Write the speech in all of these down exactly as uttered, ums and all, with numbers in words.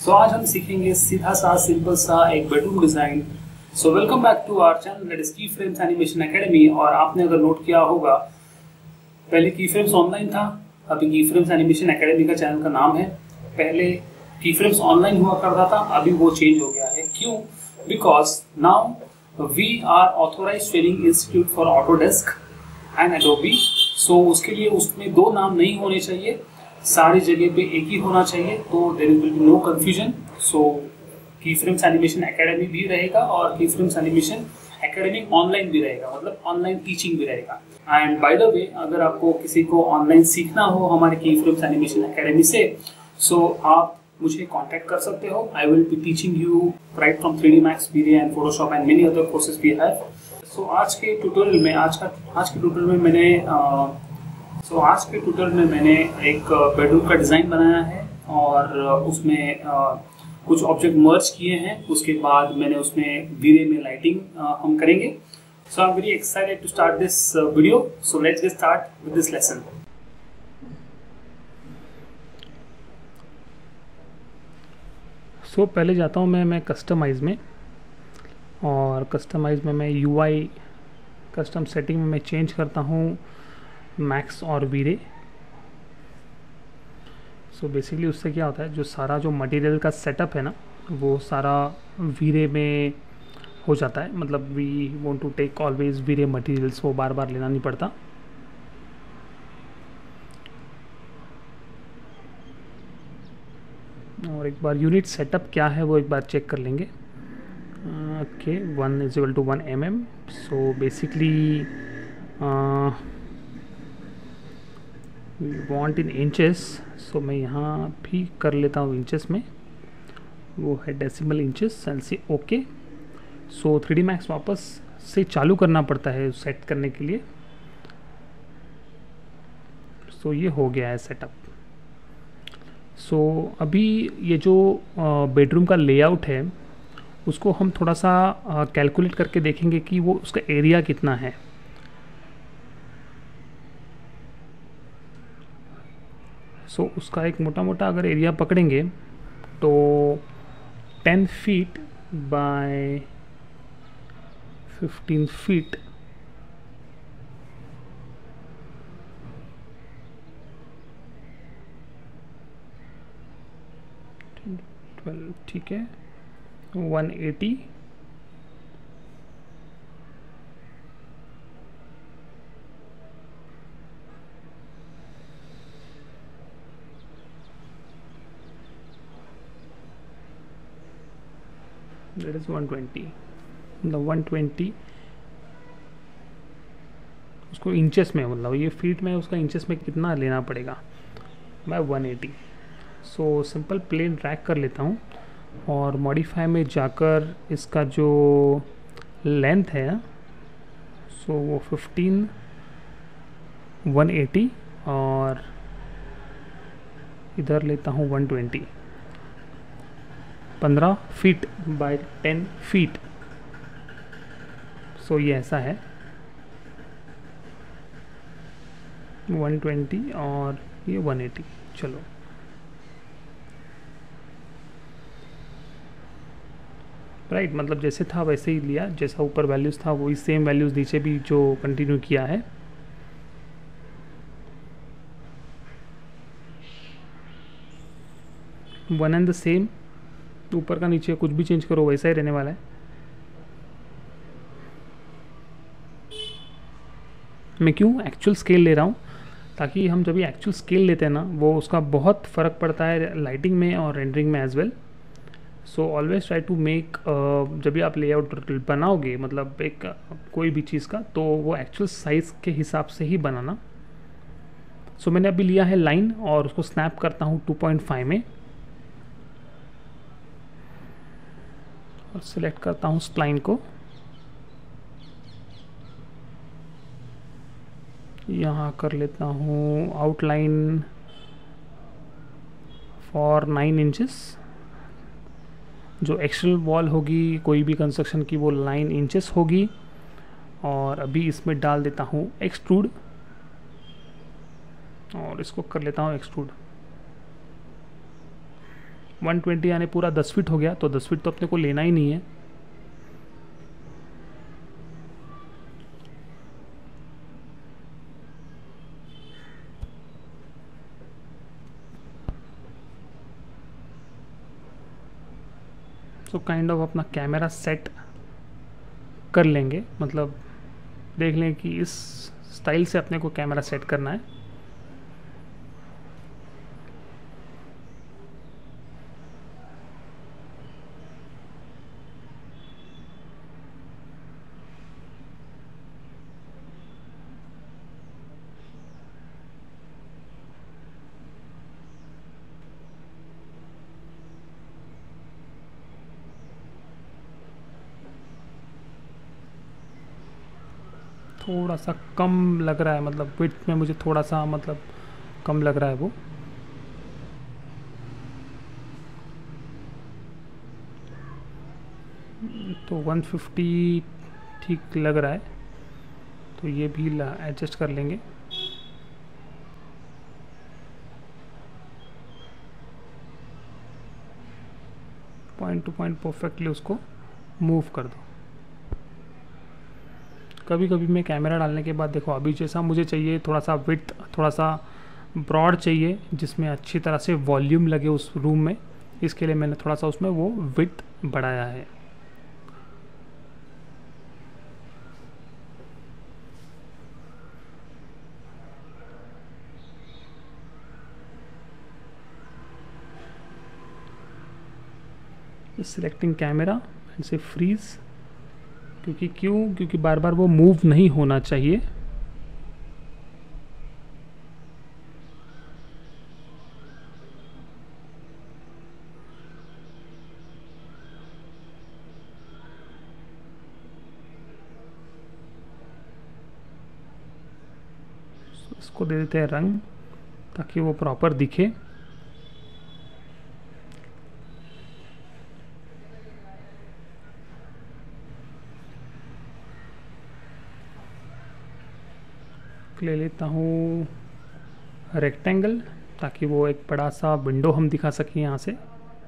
सो आज हम सीखेंगे सीधा सा सिंपल सा एक bedroom design. So welcome back to our channel that is Key Frames Animation Academy. और आपने अगर नोट किया होगा, पहले की फ्रेम्स ऑनलाइन था, अभी की फ्रेम्स एनिमेशन एकेडमी का चैनल का नाम है। पहले की फ्रेम्स ऑनलाइन हुआ करता था, अभी वो चेंज हो गया है। क्यों? Because now we are authorized training institute for Autodesk and Adobe. So उसके लिए उसमें दो नाम नहीं होने चाहिए, सारी जगह पे एक ही होना चाहिए, तो there will be no confusion. So Key Frames Animation academy भी रहेगा और की फ्रेम्स एनिमेशन एकेडमी ऑनलाइन भी रहेगा, मतलब ऑनलाइन टीचिंग भी रहेगा। एंड बाय द वे, अगर आपको किसी को ऑनलाइन सीखना हो हमारे की फ्रेम्स एनिमेशन एकेडमी से, सो so आप मुझे कांटेक्ट कर सकते हो। I will be teaching you right from three D Max, V Ray and Photoshop and many other courses we have. So आज के ट्यूटोरियल में आज का आज के ट्यूटोरियल में मैंने सो so, आज के ट्यूटोरियल में मैंने एक बेडरूम का डिज़ाइन बनाया है और उसमें uh, कुछ ऑब्जेक्ट मर्ज किए हैं। उसके बाद मैंने उसमें वीरे में लाइटिंग uh, हम करेंगे। So I am very excited to start this video. So let's get start with this lesson. So पहले जाता हूँ मैं मैं कस्टमाइज़ में, और कस्टमाइज़ में मैं यूआई कस्टम सेटिंग में मैं चेंज करता हूँ मैक्स और वीरे। सो बेसिकली उससे क्या होता है, जो सारा जो मटेरियल का सेटअप है ना, वो सारा वीरे में हो जाता है। मतलब we want to take always V Ray materials, वो बार बार लेना नहीं पड़ता। और एक बार यूनिट सेटअप क्या है वो एक बार चेक कर लेंगे। Okay, one is equal to one M M. So basically we want in inches, so मैं यहाँ भी कर लेता हूँ इंचेस में, वो है decimal inches. And say okay. So three D Max वापस से चालू करना पड़ता है सेट करने के लिए। सो so, ये हो गया है सेटअप। सो so, अभी ये जो बेडरूम का लेआउट है उसको हम थोड़ा सा कैलकुलेट करके देखेंगे कि वो उसका एरिया कितना है। सो so, उसका एक मोटा मोटा अगर एरिया पकड़ेंगे तो ten feet by fifteen feet twelve, ठीक है, one eighty. That is one twenty. मतलब वन ट्वेंटी उसको इंचेस में, मतलब ये फीट में उसका इंचेस में कितना लेना पड़ेगा, मैं one eighty. So simple plane drag कर लेता हूँ और मॉडिफाई में जाकर इसका जो लेंथ है सो वो फिफ्टीन वन एटी, और इधर लेता हूँ वन ट्वेंटी। पंद्रह feet by ten feet. So ये ऐसा है वन ट्वेंटी और ये वन एटी। चलो, राइट, मतलब जैसे था वैसे ही लिया, जैसा ऊपर वैल्यूज़ था वही सेम वैल्यूज़ नीचे भी जो कंटिन्यू किया है। वन एंड द सेम, ऊपर का नीचे कुछ भी चेंज करो वैसा ही रहने वाला है। मैं क्यों एक्चुअल स्केल ले रहा हूँ, ताकि हम जब ये एक्चुअल स्केल लेते हैं ना, वो उसका बहुत फ़र्क पड़ता है लाइटिंग में और रेंडरिंग में as well. So always try to make, जब भी आप लेआउट बनाओगे, मतलब एक uh, कोई भी चीज़ का, तो वो एक्चुअल साइज़ के हिसाब से ही बनाना। सो so, मैंने अभी लिया है लाइन और उसको स्नैप करता हूँ टू पॉइंट फाइव में और सिलेक्ट करता हूँ स्प्लाइन को। यहाँ कर लेता हूँ आउटलाइन फॉर नाइन इंचेस। जो एक्सटर्नल वॉल होगी कोई भी कंस्ट्रक्शन की, वो नाइन इंचेस होगी। और अभी इसमें डाल देता हूँ एक्सट्रूड और इसको कर लेता हूँ एक्सट्रूड। वन ट्वेंटी यानी पूरा दस फीट हो गया, तो दस फीट तो अपने को लेना ही नहीं है। सो काइंड ऑफ अपना कैमरा सेट कर लेंगे, मतलब देख लें कि इस स्टाइल से अपने को कैमरा सेट करना है। थोड़ा सा कम लग रहा है, मतलब विड्थ में मुझे थोड़ा सा मतलब कम लग रहा है वो। तो वन फिफ्टी ठीक लग रहा है, तो ये भी एडजस्ट कर लेंगे। पॉइंट टू पॉइंट परफेक्टली उसको मूव कर दो। कभी कभी मैं कैमरा डालने के बाद देखो, अभी जैसा मुझे चाहिए थोड़ा सा विड्थ, थोड़ा सा ब्रॉड चाहिए जिसमें अच्छी तरह से वॉल्यूम लगे उस रूम में, इसके लिए मैंने थोड़ा सा उसमें वो विड्थ बढ़ाया है। Selecting camera and say freeze, क्योंकि क्यों क्योंकि बार बार वो मूव नहीं होना चाहिए। इसको दे देते हैं रंग ताकि वो प्रॉपर दिखे। ले लेता हूँ रेक्टेंगल, ताकि वो एक बड़ा सा विंडो हम दिखा सकें यहाँ से।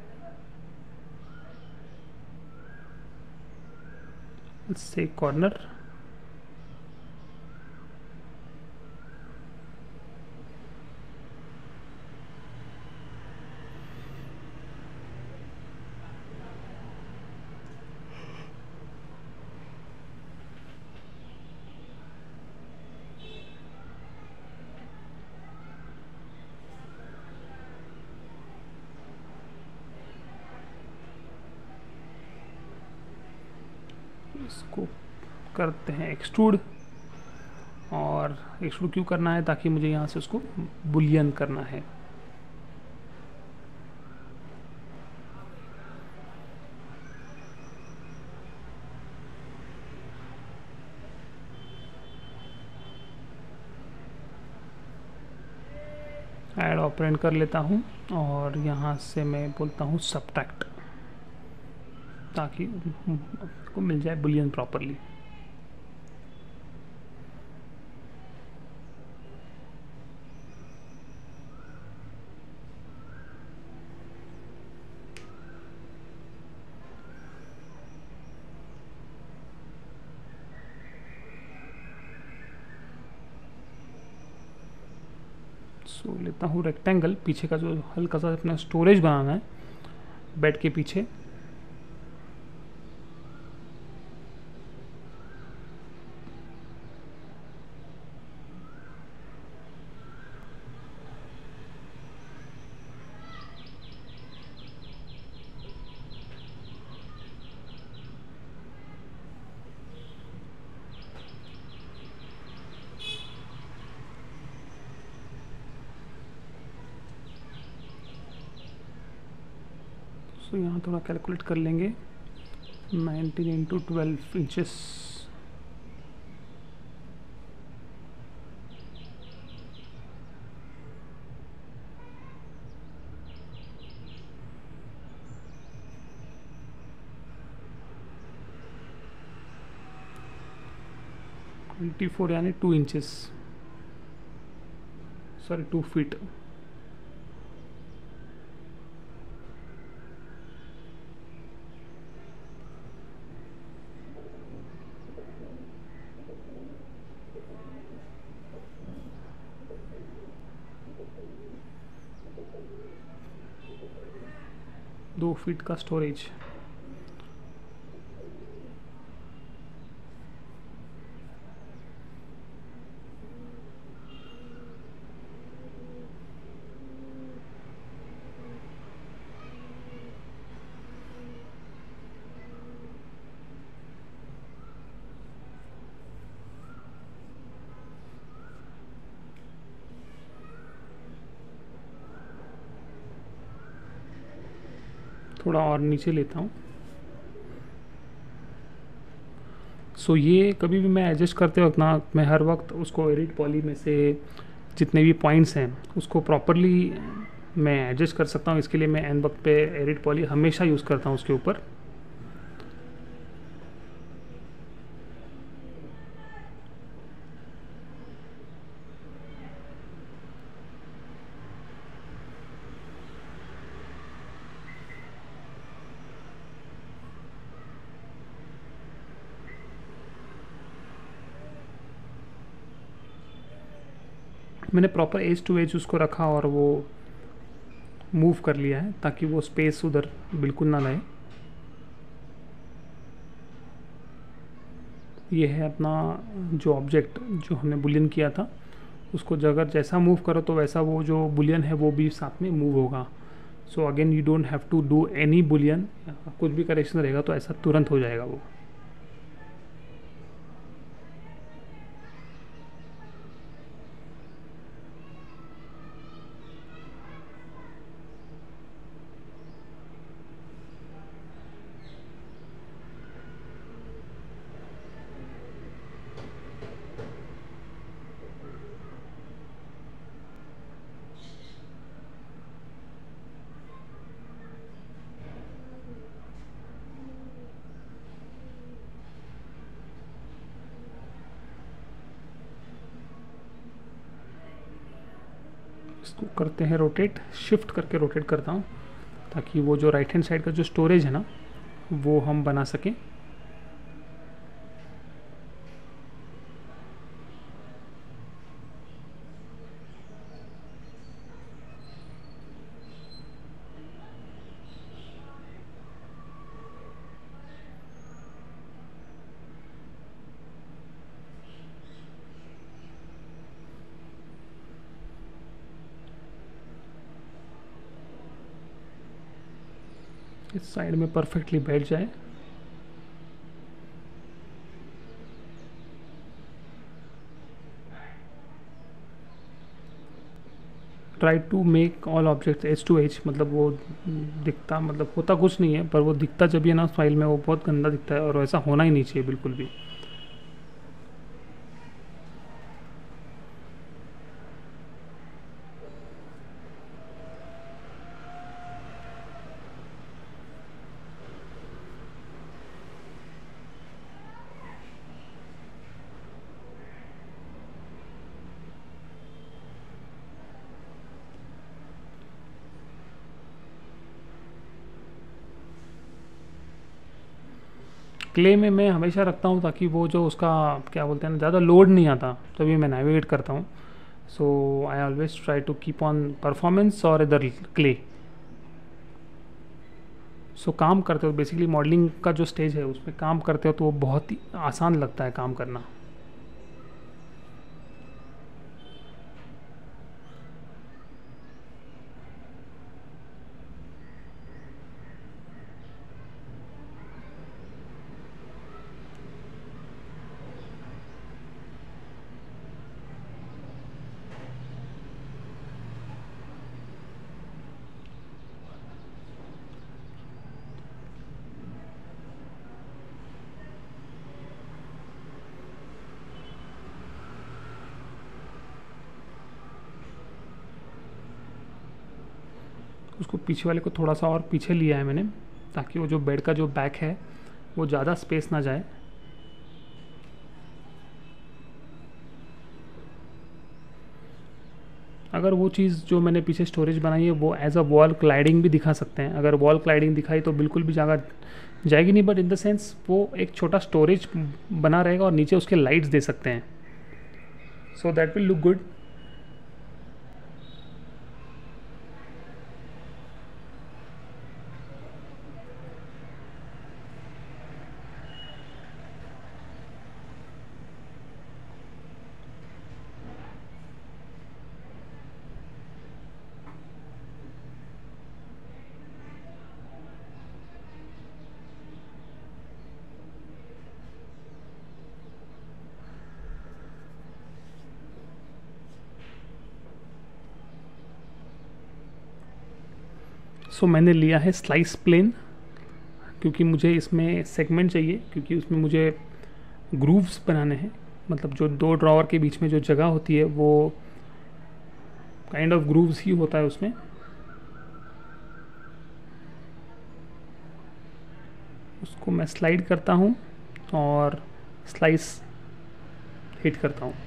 से कॉर्नर, इसको करते हैं एक्सट्रूड। और एक्सट्रूड क्यों करना है, ताकि मुझे यहाँ से उसको बुलियन करना है। ऐड ऑपरेंड कर लेता हूँ और यहाँ से मैं बोलता हूँ सबट्रैक्ट, ताकि को मिल जाए बुलियन प्रॉपरली। सो लेता हूँ रेक्टेंगल, पीछे का जो हल्का सा अपना स्टोरेज बनाना है बेड के पीछे। तो यहाँ थोड़ा कैलकुलेट कर लेंगे, nineteen into twelve inches. Twenty four यानी two inches, sorry two feet. दो फीट का स्टोरेज। थोड़ा और नीचे लेता हूँ। सो ये कभी भी मैं एडजस्ट करते वक्त ना, मैं हर वक्त उसको एरिड पॉली में से जितने भी पॉइंट्स हैं उसको प्रॉपरली मैं एडजस्ट कर सकता हूँ। इसके लिए मैं एन वक्त पे एरिड पॉली हमेशा यूज़ करता हूँ उसके ऊपर। मैंने प्रॉपर एज टू एज उसको रखा और वो मूव कर लिया है ताकि वो स्पेस उधर बिल्कुल ना लाए। ये है अपना जो ऑब्जेक्ट जो हमने बुलियन किया था, उसको अगर जैसा मूव करो तो वैसा वो जो बुलियन है वो भी साथ में मूव होगा। So again you don't have to do any boolean, कुछ भी करेक्शन रहेगा तो ऐसा तुरंत हो जाएगा वो। इसको करते हैं रोटेट, शिफ्ट करके रोटेट करता हूँ ताकि वो जो राइट हैंड साइड का जो स्टोरेज है ना वो हम बना सकें। इस साइड में परफेक्टली बैठ जाए। Try to make all objects edge to edge, मतलब वो दिखता, मतलब होता कुछ नहीं है पर वो दिखता जब भी है ना फाइल में वो बहुत गंदा दिखता है और ऐसा होना ही नहीं चाहिए बिल्कुल भी। क्ले में मैं हमेशा रखता हूँ ताकि वो जो उसका क्या बोलते हैं ना, ज़्यादा लोड नहीं आता तभी मैं नेविगेट करता हूँ। So I always try to keep on performance और इधर क्ले। सो काम करते हो बेसिकली मॉडलिंग का जो स्टेज है उसमें काम करते हो तो वो बहुत ही आसान लगता है काम करना। उसको पीछे वाले को थोड़ा सा और पीछे लिया है मैंने ताकि वो जो बेड का जो बैक है वो ज़्यादा स्पेस ना जाए। अगर वो चीज़ जो मैंने पीछे स्टोरेज बनाई है वो एज अ वॉल क्लाइडिंग भी दिखा सकते हैं। अगर वॉल क्लाइडिंग दिखाई तो बिल्कुल भी जगह जाएगी नहीं, बट इन द सेंस वो एक छोटा स्टोरेज बना रहेगा और नीचे उसके लाइट्स दे सकते हैं, so that will look good. So मैंने लिया है स्लाइस प्लेन, क्योंकि मुझे इसमें सेगमेंट चाहिए, क्योंकि उसमें मुझे ग्रूव्स बनाने हैं। मतलब जो दो ड्रॉवर के बीच में जो जगह होती है वो काइंड ऑफ ग्रूव्स ही होता है उसमें। उसको मैं स्लाइड करता हूँ और स्लाइस हिट करता हूँ।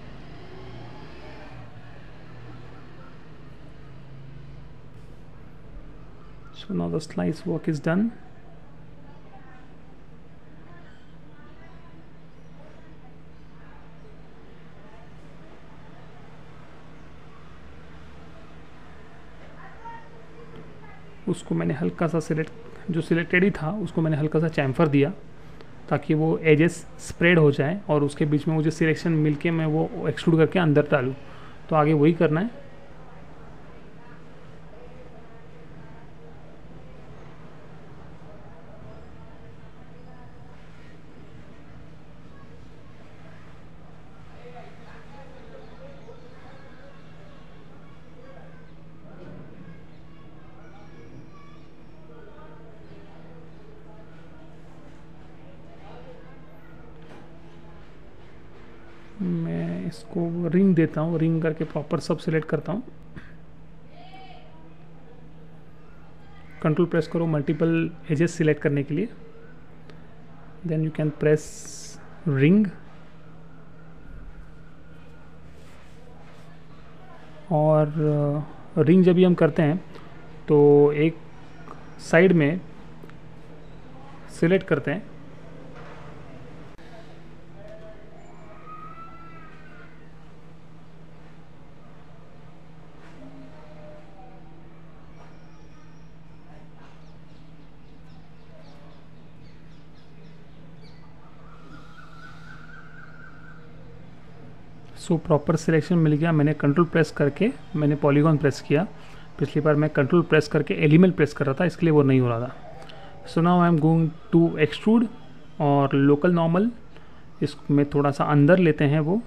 So now the slice work is done. उसको मैंने हल्का सा सिलेक्ट जो सिलेक्टेड ही था उसको मैंने हल्का सा चैम्फर दिया ताकि वो एजेस स्प्रेड हो जाए और उसके बीच में मुझे सिलेक्शन मिलके मैं वो एक्सट्रूड करके अंदर डालूँ। तो आगे वही करना है। मैं इसको रिंग देता हूँ, रिंग करके प्रॉपर सब सिलेक्ट करता हूँ। कंट्रोल प्रेस करो मल्टीपल एजेस सिलेक्ट करने के लिए, then you can press ring. और रिंग जब भी हम करते हैं तो एक साइड में सिलेक्ट करते हैं। सो प्रॉपर सिलेक्शन मिल गया। मैंने कंट्रोल प्रेस करके मैंने पॉलीगॉन प्रेस किया। पिछली बार मैं कंट्रोल प्रेस करके एलिमेंट प्रेस कर रहा था, इसके लिए वो नहीं हो रहा था। So now I am going to extrude और लोकल नॉर्मल इसमें थोड़ा सा अंदर लेते हैं वो।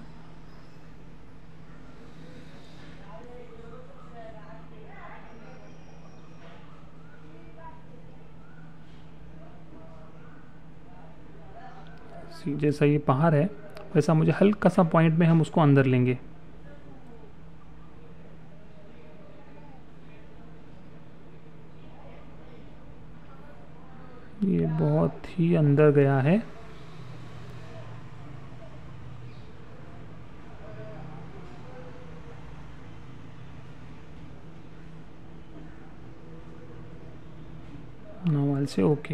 जैसा ये बाहर है वैसा मुझे हल्का सा पॉइंट में हम उसको अंदर लेंगे। ये बहुत ही अंदर गया है। नॉर्मल से ओके।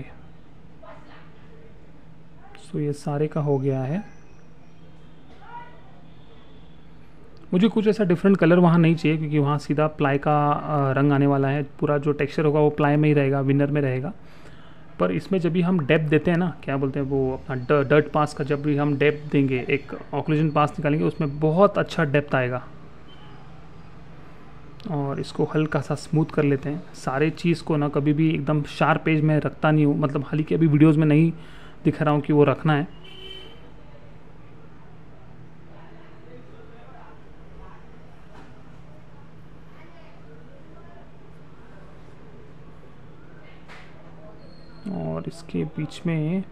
सो ये सारे का हो गया है। मुझे कुछ ऐसा डिफरेंट कलर वहाँ नहीं चाहिए, क्योंकि वहाँ सीधा प्लाई का रंग आने वाला है। पूरा जो टेक्सचर होगा वो प्लाई में ही रहेगा, विनर में रहेगा। पर इसमें जब भी हम डेप्थ देते हैं ना, क्या बोलते हैं वो अपना डर्ट पास का, जब भी हम डेप्थ देंगे, एक ऑक्लूजन पास निकालेंगे, उसमें बहुत अच्छा डेप्थ आएगा। और इसको हल्का सा स्मूथ कर लेते हैं। सारे चीज़ को ना कभी भी एकदम शार्प पेज में रखता नहीं हूँ, मतलब हालांकि अभी वीडियोज़ में नहीं दिख रहा हूँ कि वो रखना है। और इसके बीच में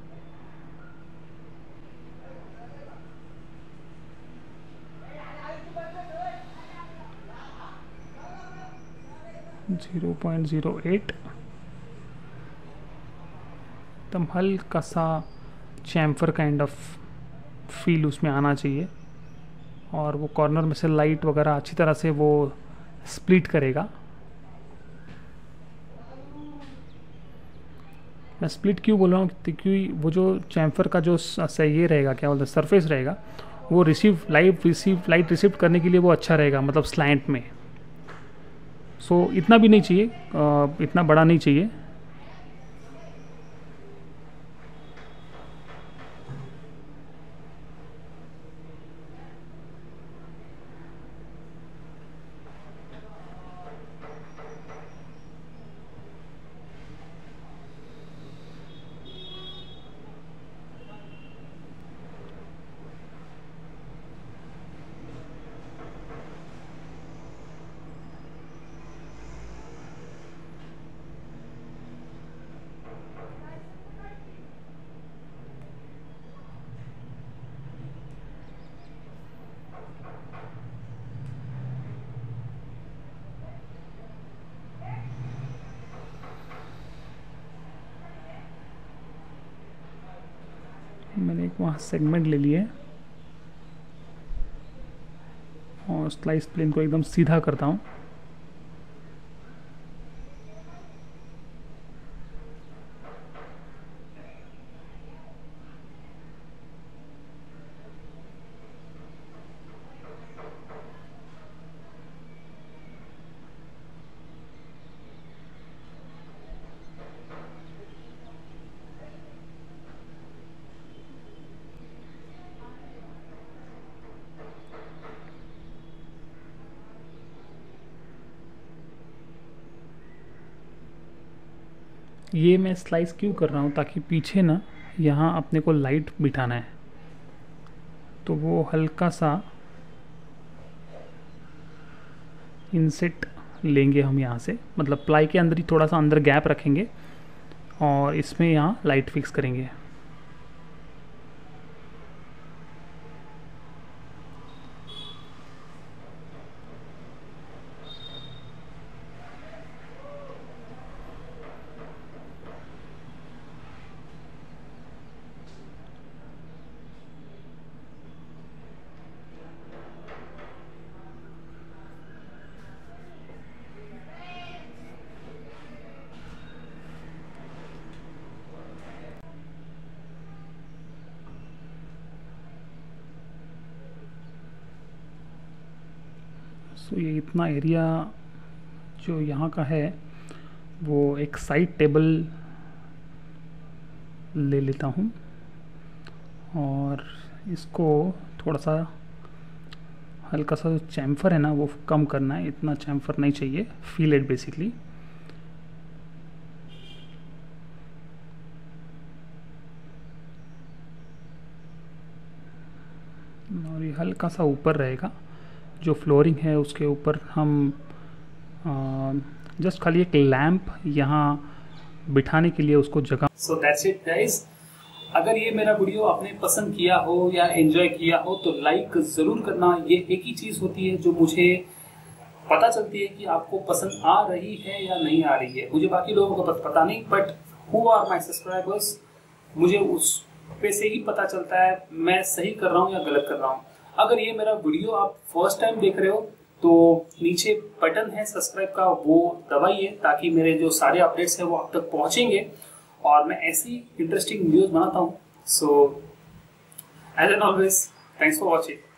ज़ीरो पॉइंट ज़ीरो एट एकदम हल्का सा चैम्फर काइंड ऑफ फील उसमें आना चाहिए। और वो कॉर्नर में से लाइट वगैरह अच्छी तरह से वो स्प्लिट करेगा। मैं स्प्लिट क्यों बोल रहा हूँ, क्योंकि वो जो चैम्फर का जो सही ये रहेगा, क्या बोलते हैं, सरफेस रहेगा, वो receive light receive light receive करने के लिए वो अच्छा रहेगा, मतलब स्लैंट में। सो इतना भी नहीं चाहिए, इतना बड़ा नहीं चाहिए। मैंने एक वहाँ सेगमेंट ले लिए और स्लाइस प्लेन को एकदम सीधा करता हूँ। ये मैं स्लाइस क्यों कर रहा हूँ, ताकि पीछे ना यहाँ अपने को लाइट बिठाना है, तो वो हल्का सा इनसेट लेंगे हम यहाँ से, मतलब प्लाई के अंदर ही थोड़ा सा अंदर गैप रखेंगे और इसमें यहाँ लाइट फिक्स करेंगे। सो ये इतना एरिया जो यहाँ का है वो एक साइड टेबल ले लेता हूँ और इसको थोड़ा सा हल्का सा जो चैम्फर है ना वो कम करना है, इतना चैम्फर नहीं चाहिए, फील इट बेसिकली। और ये हल्का सा ऊपर रहेगा, जो फ्लोरिंग है उसके ऊपर हम जस्ट खाली एक लैंप यहाँ बिठाने के लिए उसको जगह। So that's it guys. अगर ये मेरा वीडियो आपने पसंद किया हो या एंजॉय किया हो तो लाइक जरूर करना। ये एक ही चीज होती है जो मुझे पता चलती है कि आपको पसंद आ रही है या नहीं आ रही है। मुझे बाकी लोगों को पता नहीं, but who are my subscribers, मुझे उस पे से ही पता चलता है मैं सही कर रहा हूँ या गलत कर रहा हूँ। अगर ये मेरा वीडियो आप फर्स्ट टाइम देख रहे हो तो नीचे बटन है सब्सक्राइब का, वो दबाइए ताकि मेरे जो सारे अपडेट्स हैं वो आप तक पहुंचेंगे और मैं ऐसी इंटरेस्टिंग वीडियोस बनाता हूँ। So as and always, thanks for watching.